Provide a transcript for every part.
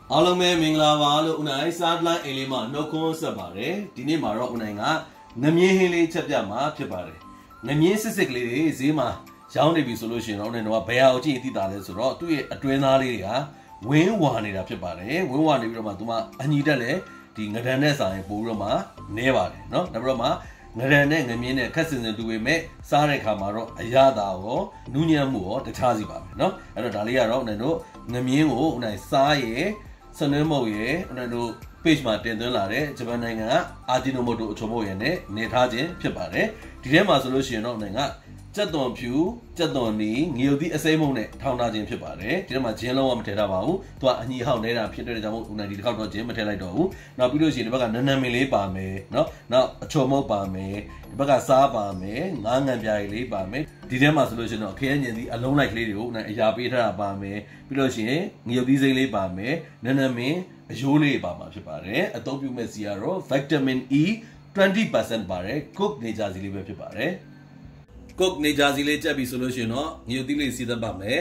အားလုံးပဲမင်္ဂလာပါလို့ဦးနိုင်စားလိုင်းအိမ်လေးမှာနှုတ်ခွန်းဆက်ပါတယ်ဒီနေ့မှာတော့ဦးနိုင်ကငမြင်းဟင်းလေးချက်ပြမှာဖြစ်ပါတယ်ငမြင်းစစ်စစ်ကလေးတွေဈေးမှာရောင်းနေပြီဆိုလို့ရှိရင်တော့ဦးနိုင်တော့ဘယ်ဟာကိုကြည့်သိတာလဲဆိုတော့သူ့ရဲ့အတွင်းသားလေးတွေကဝင်းဝါနေတာဖြစ်ပါတယ်ဝင်းဝါနေပြီးတော့မှသူကအညီတက်လေဒီငဒန်နဲ့ဆိုင်ပို့ပြီးတော့မှနဲပါတယ်เนาะနောက်ပြီးတော့မှငဒန်နဲ့ငမြင်းနဲ့ခက်စင်စင်တူပေမဲ့စားတဲ့ခါမှာတော့အရသာရောနူးညံ့မှုရောတခြားစီပါပဲเนาะအဲ့တော့ဒါလေးကတော့ဦးနိုင်တို့ငမြင်းကိုဦးနိုင်စားရဲစနွေးမုတ်ရဲဦးနိုင်တို့ page မှာတင်သွင်းလာတဲ့ဂျပန်နိုင်ငံကအာဂျီနိုမိုတိုအချုံမုတ်ရဲနဲ့နေထားခြင်းဖြစ်ပါတယ်ဒီထဲမှာဆိုလို့ရှိရင်တော့ဦးနိုင်ကကြက်သွန်ဖြူကြက်သွန်နီငရုတ်သီးအစိမ်းမုံနဲ့ထောင်းထားခြင်းဖြစ်ပါတယ်ဒီထဲမှာဂျင်းလုံးဝမထည့်ထားပါဘူးသူကအညီဟောက်နေတာဖြစ်တဲ့ကြောင့်မို့ဦးနိုင်ဒီတစ်ခေါက်တော့ဂျင်းမထည့်လိုက်တော့ဘူးနောက်ပြီးလို့ရှိရင်ဒီဘက်ကနန်းနန်းမင်းလေးပါမယ်เนาะနောက်အချုံမုတ်ပါမယ်ဒီဘက်ကစားပါမယ်ငါးငံပြားလေးပါမယ်ဒီထဲမှာဆိုလို့ရှိရင်တော့ခရမ်းညင်သီးအလုံးလိုက်ကလေးတွေကိုဦးနိုင်အရာပေးထားတာပါမယ်ပြီးလို့ရှိရင်ငရုတ်သီးစိမ်းလေးပါမယ်နန်းနန်းမင်းအယိုးလေးပါမှာဖြစ်ပါတယ်အသုံးပြုမဲ့စီကတော့ vitamin E 20% ပါတယ် cook နေကြစီလေးပဲဖြစ်ပါတယ်ကုတ်နေကြစီလေးကြက်ပြီဆိုလို့ရှိရင်တော့ငရုတ်သီးလေးစီးသတ်ပါမယ်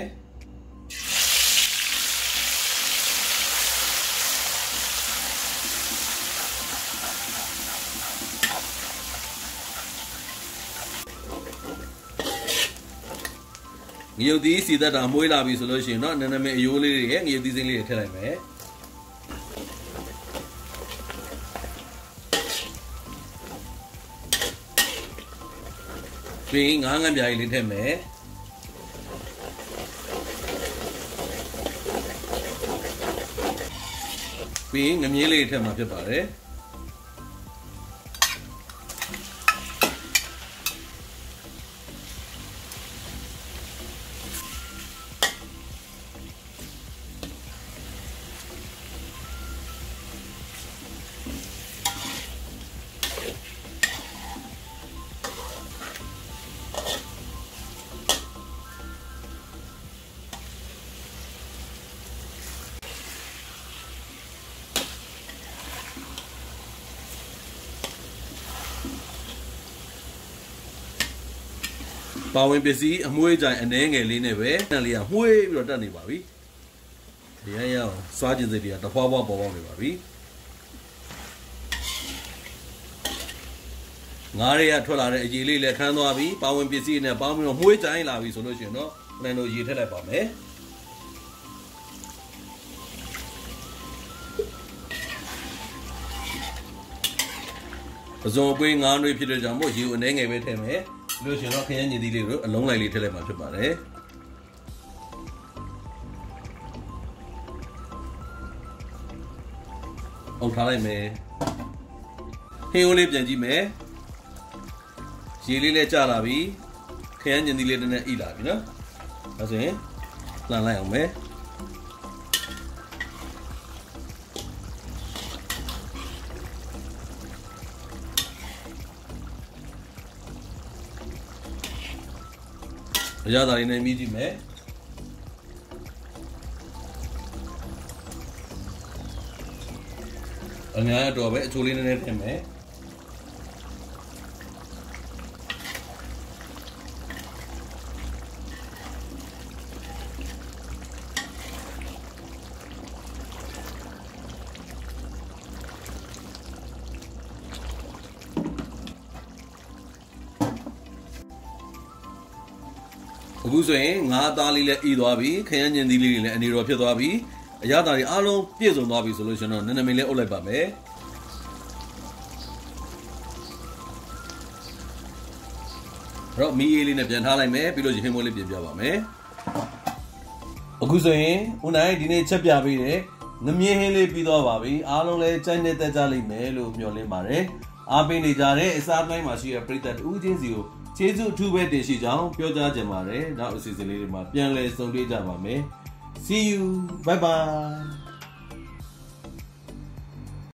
ငရုတ်သီးစီးသတ်တာမွေးလာပြီဆိုလို့ရှိရင်တော့နည်းနည်းအယိုးလေးတွေငရုတ်သီးစိမ်းလေးတွေထည့်လိုက်မယ်ပြီးငါးငံပြားလေးထည့်မယ်ပြီးငမြင်းလေးထည့်မှာဖြစ်ပါတယ်ပါဝင်ပစ္စည်းအမွှေးကြိုင်အနေငယ်လေးနဲ့ပဲတန်လေးကမှုေးပြီးတော့တက်နေပါပြီ။ရရအောင်စားကျင်စိတ်တွေကတဖွာဖွာပေါ်ပေါက်နေပါပြီ။ငါးတွေကထွက်လာတဲ့အရေးလေးလည်းခန်းသွားပြီပါဝင်ပစ္စည်းနဲ့ပေါင်းပြီးတော့မှုေးကြိုင်လာပြီဆိုလို့ရှိရင်တော့နန်တို့ရေထည့်လိုက်ပါမယ်။ပဇွန်ပွေးငါးနှွေးဖြစ်တဲ့ကြောင့်မို့ရေအနေငယ်ပဲထည့်မယ်လို့ရှင်တော့ခရမ်းညင်သီးလေးတို့အလုံးလိုက်လေးထည့်လိုက်မှာဖြစ်ပါတယ်။အုပ်ထားလိုက်မယ်။ဟင်းဦးလေးပြန်ကြည့်မယ်။ရေလေးလည်းကျလာပြီ။ခရမ်းညင်သီးလေးတည်းနဲ့ဣလာပြီနော်။ဒါဆိုရင်လှန်လိုက်အောင်မယ်။အရသာလေးနဲ့မြည်ကြည့်မယ်အများတော့ပဲအချိုးလေးနည်းနည်းထည့်မယ်အခုဆိုရင်ငါးသားလေးလည်းဤသွားပြီခရမ်းညင်သီးလေးတွေလည်းအနေတော်ဖြစ်သွားပြီအရသာတွေအားလုံးပြည့်စုံသွားပြီဆိုလို့ရှင်တော့နည်းနည်းမင်းလေးအုပ်လိုက်ပါမယ်အဲ့တော့မီးအေးလေးနဲ့ပြန်ထားလိုက်မယ်ပြီးလို့ဟင်းမွေးလေးပြင်ပြပါမယ်အခုဆိုရင်ဦးနိုင်ဒီနေ့ချက်ပြပေးတဲ့ငမြင်းဟင်းလေးပြီးသွားပါပြီအားလုံးလည်းကြိုက်နေတတ်ကြလိမ့်မယ်လို့မျှော်လင့်ပါတယ်အားပေးနေကြတဲ့အစားတိုင်းမှာရှိတဲ့ပရိသတ်ဦးချင်းစီကိုကျေးဇူးအထူးပဲတင်ရှိကြောင်းပြောကြားချင်ပါတယ်နောက်အစီအစဉ်လေးတွေမှာပြန်လည်ဆုံတွေ့ကြပါမယ် See you bye bye